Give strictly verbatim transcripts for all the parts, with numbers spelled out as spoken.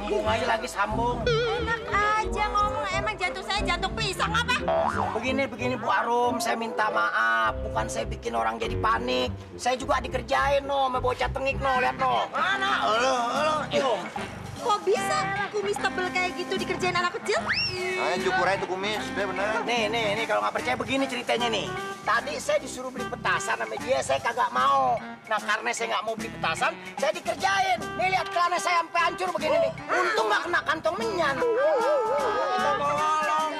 sambung aja lagi, sambung. Enak aja ngomong, emang jantung saya jantung pisang apa? Begini, begini Bu Arum, saya minta maaf. Bukan saya bikin orang jadi panik. Saya juga dikerjain no, sama bocah tengik no, lihat no. Mana? Elo, elo, iyo. Kok bisa kumis tebel kayak gitu dikerjain anak kecil? Ayo cukur aja tuh kumis, udah bener. Nih, nih, nih kalau nggak percaya begini ceritanya nih. Tadi saya disuruh beli petasan sama dia, saya kagak mau. Nah karena saya nggak mau beli petasan, saya dikerjain. Nih lihat celana saya sampai hancur begini nih. Untung nggak kena kantong menyan. Tolong.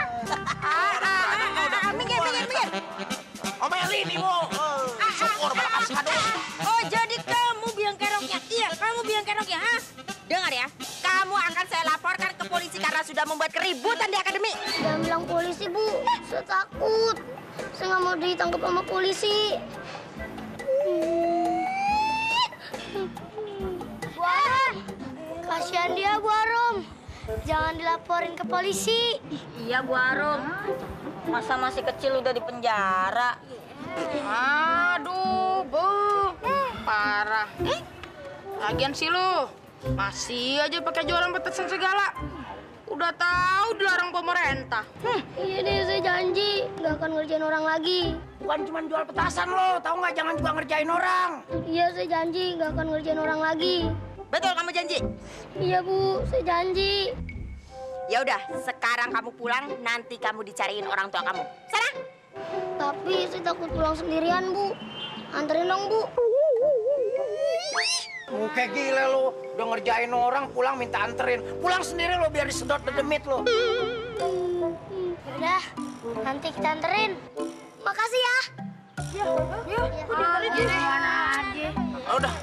Minggir, minggir, minggir. Omelin ibu. Syukur balakas aduh. Oh jadi kamu biang keroknya? Iya, kamu biang keroknya, ha? Dengar ya, kamu akan saya laporkan ke polisi karena sudah membuat keributan di akademi. Jangan bilang polisi, Bu. Saya takut. Saya nggak mau ditangkap sama polisi. Bu Arum, kasihan dia, Bu Arum. Jangan dilaporin ke polisi. Iya, Bu Arum. Masa masih kecil udah di penjara? Aduh, Bu. Parah. Lagian sih lu masih aja pakai jualan petasan segala. Udah tahu dilarang pemerintah. Hmm. Iya deh, saya janji nggak akan ngerjain orang lagi. Bukan cuma jual petasan lo, tahu nggak? Jangan juga ngerjain orang. Iya, saya janji nggak akan ngerjain orang lagi. Betul kamu janji? Iya, Bu, saya janji. Ya udah, sekarang kamu pulang, nanti kamu dicariin orang tua kamu. Sana. Tapi saya takut pulang sendirian, Bu. Anterin dong, Bu. Muka gila lo, udah ngerjain orang pulang minta anterin. Pulang sendiri lo biar disedot dedemit lo. Udah, nanti kita anterin. Makasih ya. Ya, udah kali di mana aja. Udah.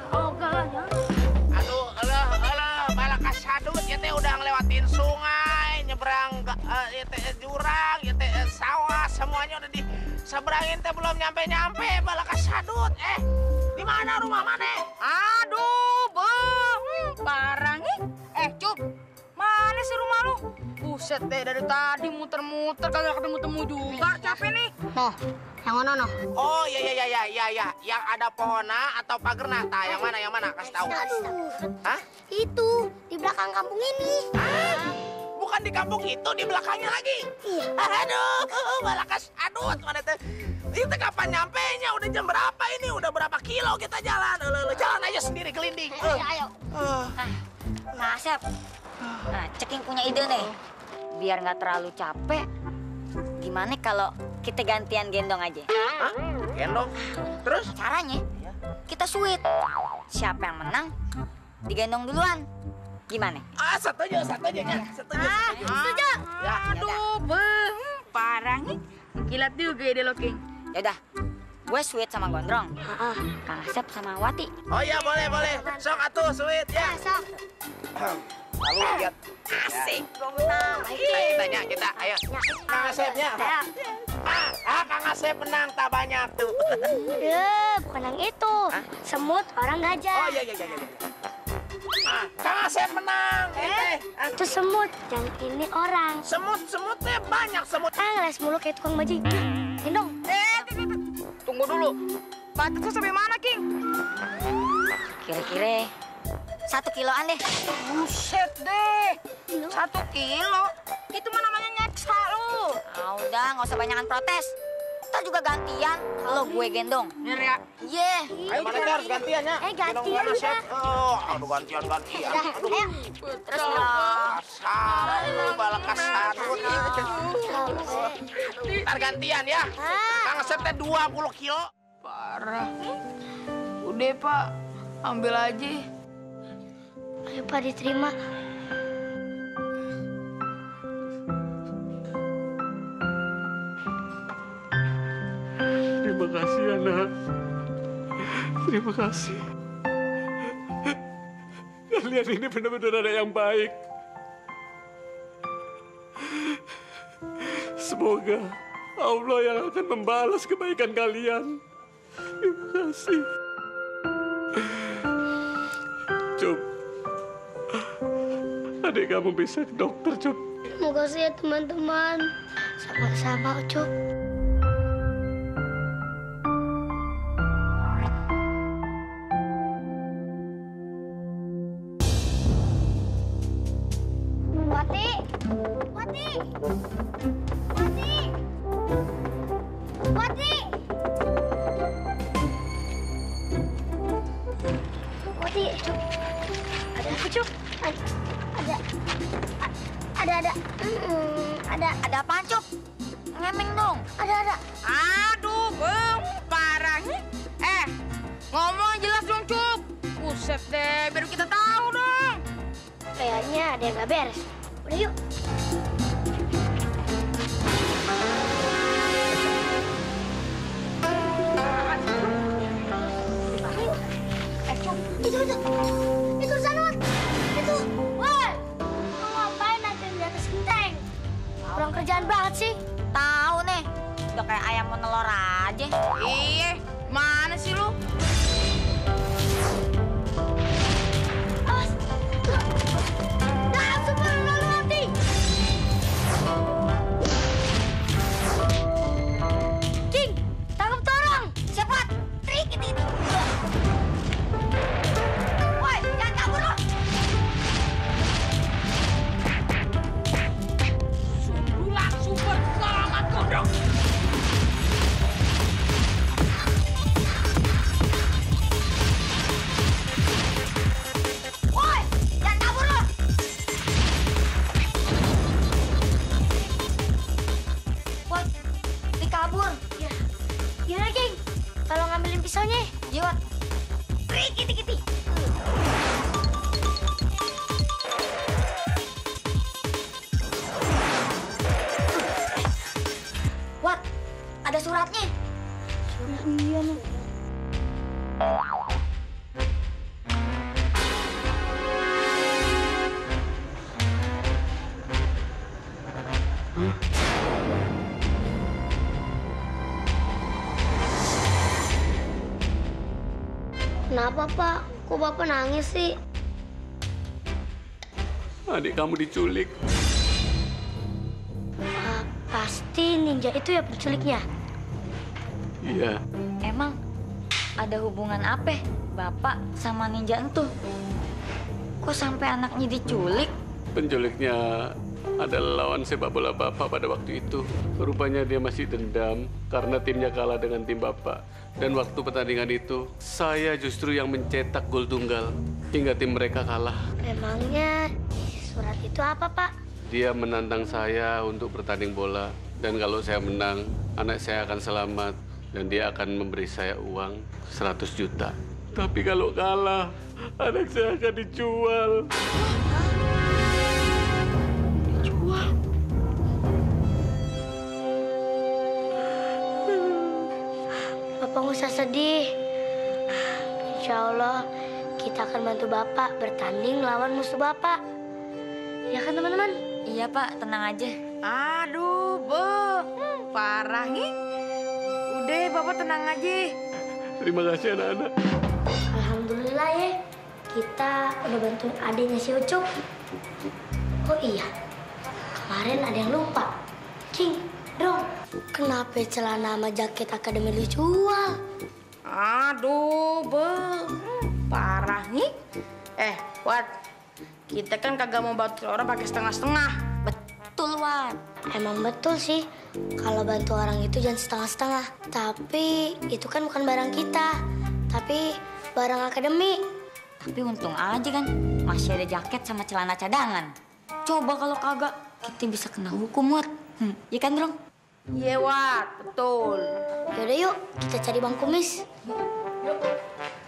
Aduh, alah, alah, balakas sadut ya teh udah ngelewatin sungai, nyebrang uh, ya teh jurang, ya teh sawah, semuanya udah diseberangin teh belum nyampe-nyampe balakas sadut. Eh, di mana rumah mana? Aduh, Bang. Parah nih. Eh, Cup. Mana sih rumah lu? Buset deh, dari tadi muter-muter kagak ketemu-temu juga. Capek nih. Noh, yang mana, Noh? Oh, iya, iya, iya, iya, iya. Yang ada pohona atau pagerna. Tah, yang mana, yang mana? Kasih tahu. Hah? Itu, di belakang kampung ini. Hah? Bukan di kampung itu, di belakangnya lagi. Iya. Aduh, balakas adut. Mana teh? Itu kapan nyampenya? Udah jam berapa ini? Udah berapa kilo kita jalan? Lalu jalan aja sendiri kelinding. Ayo, ayo. Nah, Asep. Nah, Ceking punya ide nih. Biar nggak terlalu capek, gimana kalau kita gantian gendong aja? Hah? Gendong? Terus? Caranya, kita sweet. Siapa yang menang, digendong duluan. Gimana? Ah, setuju, setuju, ya. Setuju, Ah, setuju. setuju. Ya, Aduh, Bang. Parah nih. Kilat juga ide lo, King. Yaudah, gue sweet sama Gondrong. Kang Asep sama Wati. Oh iya, boleh, boleh. Sok atuh, sweet, ya. Sok. Lalu lihat. Asik, gue menang. Ayo, tanya kita, ayo. Kang Asepnya. Ah, ah, Kang Asep menang, tak banyak tuh. Eh, bukan yang itu. Semut, orang gajah. Oh iya, iya, iya, iya. Ah, Kang Asep menang. Eh, ah, Itu semut, yang ini orang. semut, semutnya banyak semut. Ah, ngeles mulu kayak tukang bajing. Gendong. Eh, tunggu dulu. Batasnya sampai mana, King? Kira-kira satu kiloan deh. Buset deh. Satu kilo. Itu mah namanya nyeksa lu. Ah, udah, nggak usah banyakan protes. Ntar juga gantian, lo gue gendong. Bener ya? Iya. Ayo mana kita harus gantian ya? Eh, gantian Gendong Kang Asep. udah. Oh, aduh gantian, gantian. Udah, Aduh. ayo. Terus dong. Asal lu balakas sadut. Ntar gantian ya. Kang Asep teh dua puluh kilo. Parah. Udah, Pak. Ambil aja. Ayo, Pak, diterima. Terima kasih, anak. Terima kasih. Kalian ini benar-benar anak yang baik. Semoga Allah yang akan membalas kebaikan kalian. Terima kasih. Cup, adik kamu bisa ke dokter, Cup. Terima kasih ya, teman-teman. Sama-sama, Ucup. Wati! Wati, Cuk. Ada apa, Cuk? Ada, ada, ada, ada, hmm, ada, Ada apaan, Cup? Ngemeng dong. ada, ada. Aduh, bang, parah nih. Eh, ngomong jelas dong, Cup. Buset deh, biar kita tahu dong. Kayaknya ada yang nggak beres. Udah yuk. Eh, Cup. Itu, itu. Itu sana, Wat. Itu. Woi! Kamu ngapain nanti di atas genteng? Kurang kerjaan banget sih. Tahu nih. Udah kayak ayam mau telur aja. Iya, mana sih lu? Awas. Nah, super lalu mati. King, tangkap torong. Cepat. Trikit itu. Woi, jangan kabur lo. Sundulan super selamat kodok. Woi, jangan kabur lo. Woi, dikabur. Ya. Gimana, King? Kalau ngambilin pisaunya? Yuk. Trikit kiti. Wat, ada suratnya. Iya, nih. Kenapa, Pak? Kok Bapak nangis sih? Adik kamu diculik. Ah, pasti ninja itu ya penculiknya. Iya. Emang ada hubungan apa Bapak sama ninja entu? Kok sampai anaknya diculik? Penculiknya adalah lawan sepak bola Bapak pada waktu itu. Rupanya dia masih dendam karena timnya kalah dengan tim Bapak. Dan waktu pertandingan itu, saya justru yang mencetak gol tunggal hingga tim mereka kalah. Memangnya isi surat itu apa, Pak? Dia menantang saya untuk bertanding bola. Dan kalau saya menang, anak saya akan selamat. Dan dia akan memberi saya uang seratus juta. Tapi kalau kalah, anak saya akan dijual. Dijual. Bapak nggak usah sedih. Insya Allah kita akan bantu Bapak bertanding lawan musuh Bapak. Ya kan teman-teman? Iya Pak, tenang aja. Aduh, Be, parah nih. Udah, Bapak tenang aja. Terima kasih anak-anak. Alhamdulillah ya, kita udah bantuin adiknya si Ucup. Oh iya, kemarin ada yang lupa. King, dong, kenapa celana sama jaket akademi lu jual? Aduh, Be, parah nih. Eh, Wat, kita kan kagak mau bantu orang pakai setengah-setengah. Betul, Wan. Emang betul sih, kalau bantu orang itu jangan setengah-setengah. Tapi itu kan bukan barang kita, tapi barang akademi. Tapi untung aja kan masih ada jaket sama celana cadangan. Coba kalau kagak, kita bisa kena hukum, Wat. Hmm, iya kan, Drong? Iya, Wat, betul. Yaudah yuk, kita cari Bang Kumis. Yuk.